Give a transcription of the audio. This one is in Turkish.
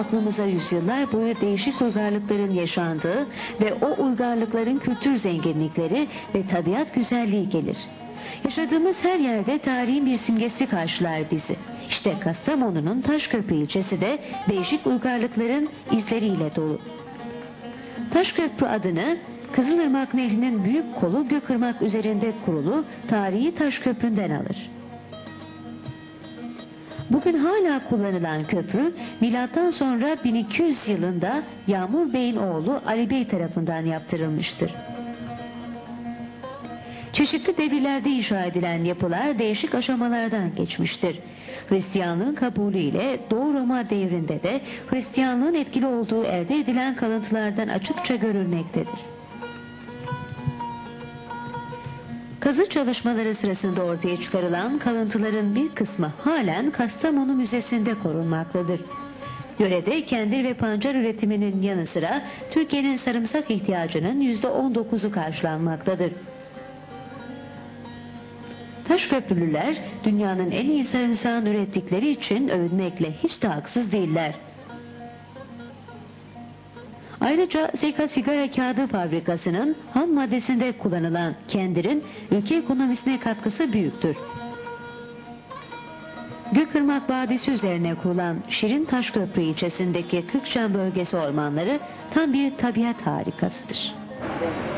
aklımıza yüzyıllar boyu değişik uygarlıkların yaşandığı ve o uygarlıkların kültür zenginlikleri ve tabiat güzelliği gelir. Yaşadığımız her yerde tarihin bir simgesi karşılar bizi. İşte Kastamonu'nun Taşköprü ilçesi de değişik uygarlıkların izleriyle dolu. Taşköprü adını Kızılırmak Nehri'nin büyük kolu Gökırmak üzerinde kurulu tarihi Taşköprü'nden alır. Bugün hala kullanılan köprü, milattan sonra 1200 yılında Yağmur Bey'in oğlu Ali Bey tarafından yaptırılmıştır. Çeşitli devirlerde inşa edilen yapılar değişik aşamalardan geçmiştir. Hristiyanlığın kabulüyle Doğu Roma devrinde de Hristiyanlığın etkili olduğu elde edilen kalıntılardan açıkça görülmektedir. Kazı çalışmaları sırasında ortaya çıkarılan kalıntıların bir kısmı halen Kastamonu Müzesi'nde korunmaktadır. Yörede kendir ve pancar üretiminin yanı sıra Türkiye'nin sarımsak ihtiyacının %19'u karşılanmaktadır. Taşköprülüler dünyanın en iyi sarımsağını ürettikleri için övünmekle hiç de haksız değiller. Ayrıca Zeka Sigara Kağıdı Fabrikası'nın ham maddesinde kullanılan kendirin ülke ekonomisine katkısı büyüktür. Gökırmak Vadisi üzerine kurulan Şirin Taşköprü ilçesindeki Kırkçam bölgesi ormanları tam bir tabiat harikasıdır.